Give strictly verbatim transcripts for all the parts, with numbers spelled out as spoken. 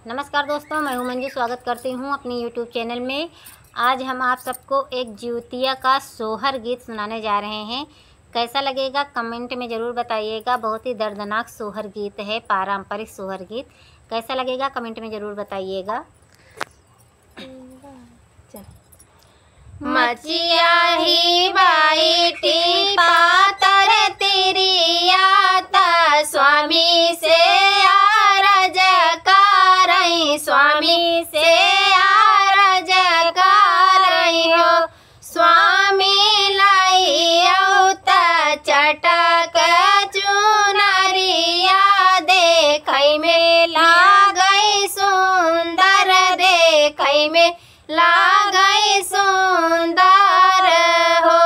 नमस्कार दोस्तों, मैं हूं मंजू। स्वागत करती हूं अपनी यूट्यूब चैनल में। आज हम आप सबको एक जिउतिया का सोहर गीत सुनाने जा रहे हैं। कैसा लगेगा कमेंट में ज़रूर बताइएगा। बहुत ही दर्दनाक सोहर गीत है, पारंपरिक सोहर गीत। कैसा लगेगा कमेंट में ज़रूर बताइएगा। मचिया ही बाईटी पातर तेरी आता स्वामी से आरज करई, स्वामी से आरज करई हो। स्वामी लाई औता चटक चुनरिया देखई में लागई सुंदर, देखई में लागई सुंदर हो।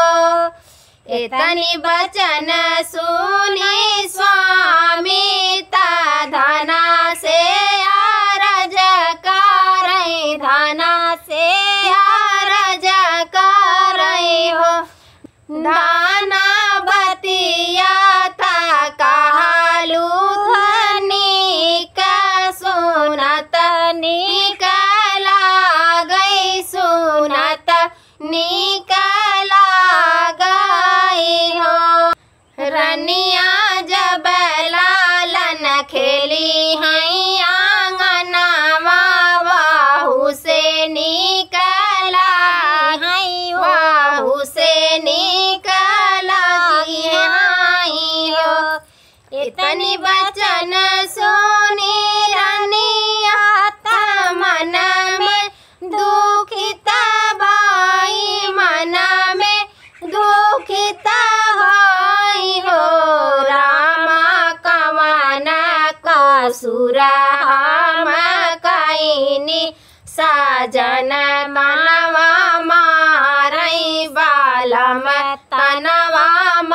इतनी बचन सुनी स्वामी ता धना से आरज करई, धना से आरज करई हो। दाना बतिया ता कहलू धनिक सुनत निकला गई, सुनत निकला गई हो। रनिया जब लालन खेली हैं आंगनवा, वाहू से निकला हैं, वाहू से निकला हैं हो। इतनी बचन सुनी रनिया ता मन में दुखित भाई, मन में दुखित होई हो। रामा कवन कसुर हम कईनी, साजन तनवा मारई, बालम तनवा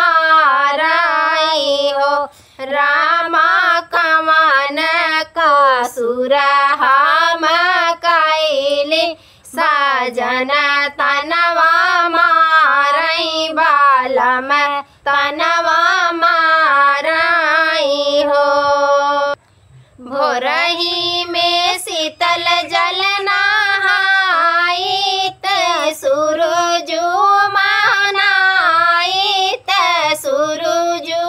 मारई हो। रामा कवन कसुर हम कईली, साजन तनवा मारई, बालम तनवा मारई हो। भोरही में शीतल जल नहाइत, सूरजू मनाइत, सूरजू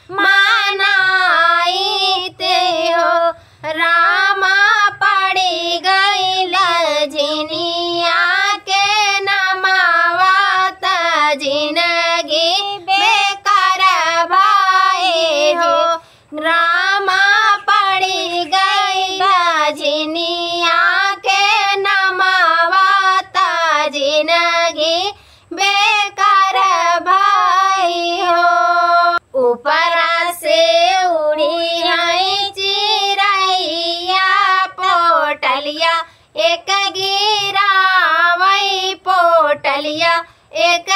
मनाइत हो। रामा पड़ी गईल झिनिया के नमावत, जिंदगी बेकार भाई हो। रामा पड़ी गईल झिनिया के नमावत, जिंदगी बेकार भाई हो। ऊपर से उड़ी है चिरैया पोटलिया, एक गिरावई पोटलिया, एक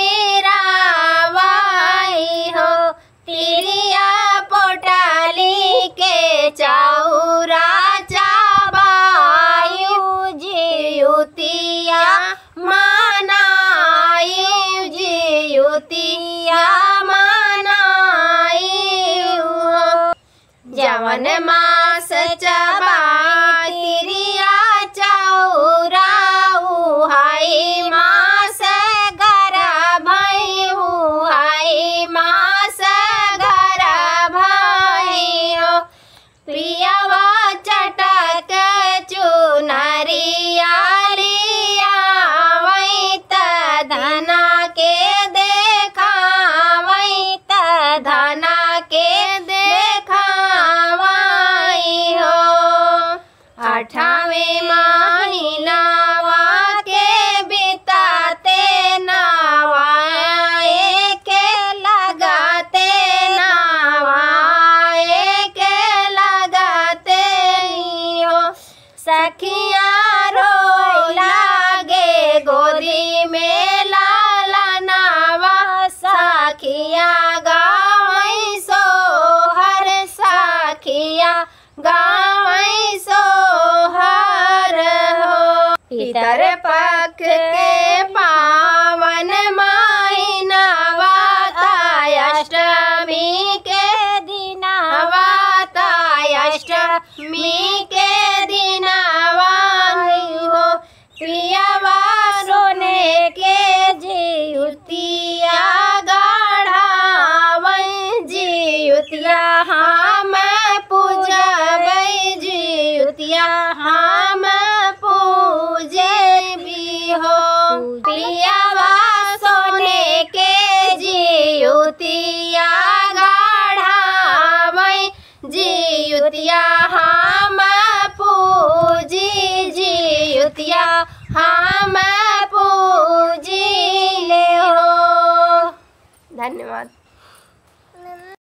गिरावई हो। तिरिया पोटली के चौरा चाबायु, जिउतिया मनायु, जिउतिया मनायु हो। जवन मास चबाई तिरिया चौरा, उहाई मास घर भई, उहाई मास घर भई हो। प्रियवा चटक चुनरिया लिया वही त धना के देखा, वही त धना के देखा वही हो। अठावे महीनावा के बिताते नवाए के लगाते, नवाए के लगाते हो। सखिया रोई लागे गोदी में लालनावा, सखिया गावई सोहर, सखिया गावई सोहर हो। पितर पक्ष के पावन महीनावा, अष्टमी के दिनवा, अष्टमी के हम पूजी ले हो। धन्यवाद।